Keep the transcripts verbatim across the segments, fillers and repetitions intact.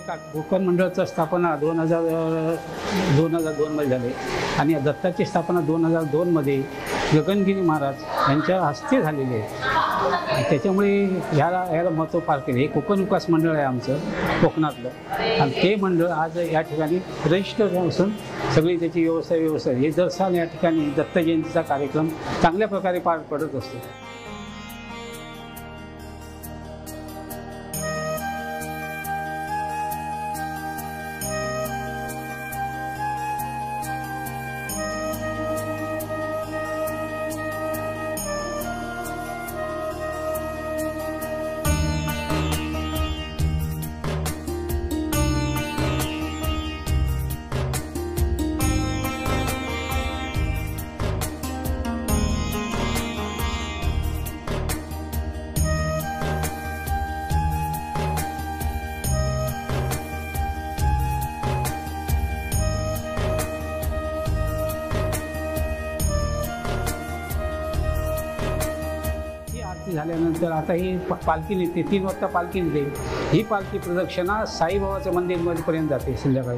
का कोकण मंडळाचं स्थापना दोन हजार दोन हजार दोनमध्ये झाले आणि दत्ताची स्थापना दोन हजार दोनमध्ये गगनगिरी महाराज यांच्या हस्ते झालेली आहे. त्याच्यामुळे ह्याला ह्याला महत्त्व फार केले. हे कोकण विकास मंडळ आहे आमचं कोकणातलं आणि ते मंडळ आज या ठिकाणी रजिस्टर असून सगळी त्याची व्यवस्था व्यवस्था हे दर साल या ठिकाणी दत्त जयंतीचा कार्यक्रम चांगल्या प्रकारे पार पडत असतो. झाल्यानंतर आता ही पालखी निघते, तीन वाजता पालखी निघते. ही पालखी प्रदक्षिणा साईबाबाच्या मंदिरमध्येपर्यंत जाते संध्याकाळी.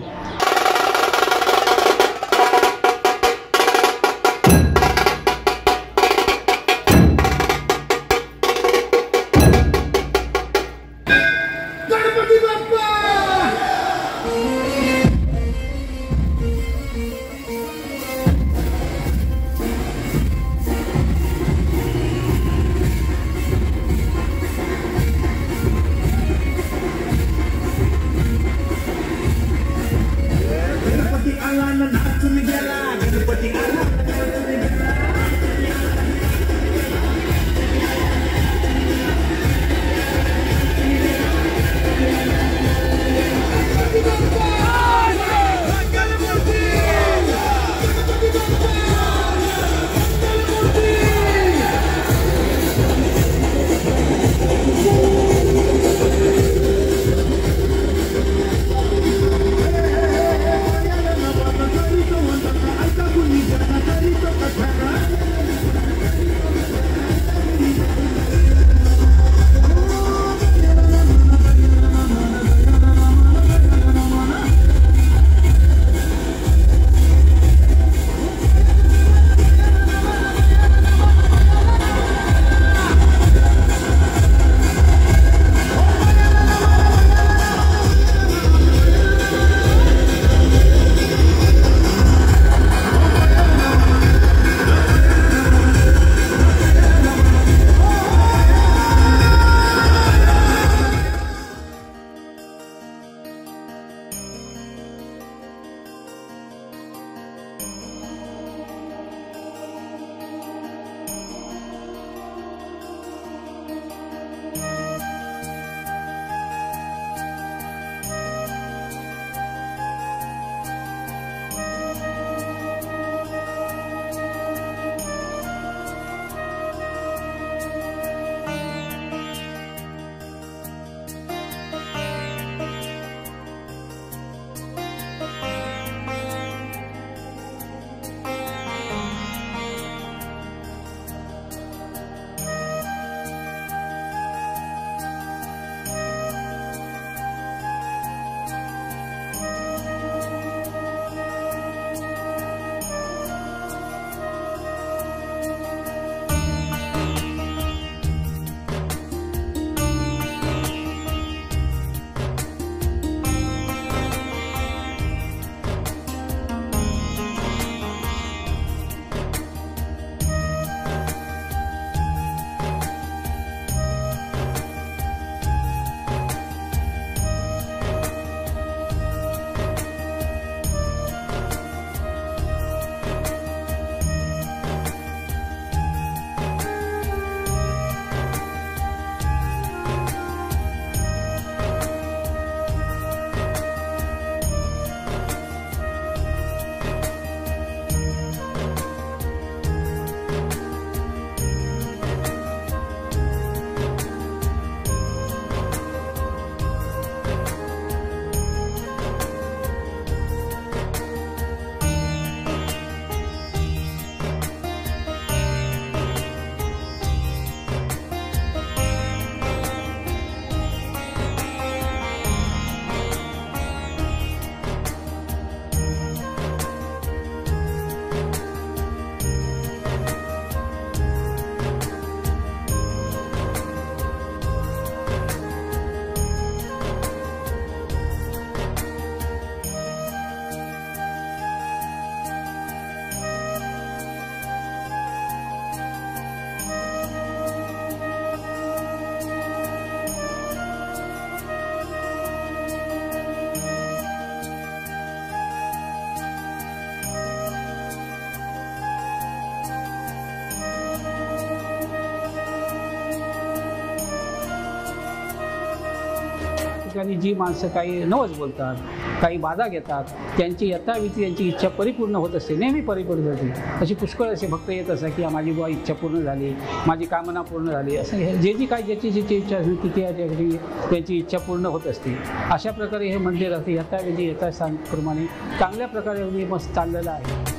ठिकाणी जी माणसं काही नवस बोलतात, काही बाधा घेतात, त्यांची यथाविधी त्यांची इच्छा परिपूर्ण होत असते, नेहमी परिपूर्ण होते. अशी पुष्कळ असे भक्त येत असतात की माझी बुवा इच्छा पूर्ण झाली, माझी कामना पूर्ण झाली, असं हे जे जी काय ज्याची ज्याची इच्छा असेल ती त्या ठिकाणी त्यांची इच्छा पूर्ण होत असते. अशा प्रकारे हे मंदिर असते यथाविधी यथास्थानप्रमाणे चांगल्या प्रकारे मस्त चाललेलं आहे.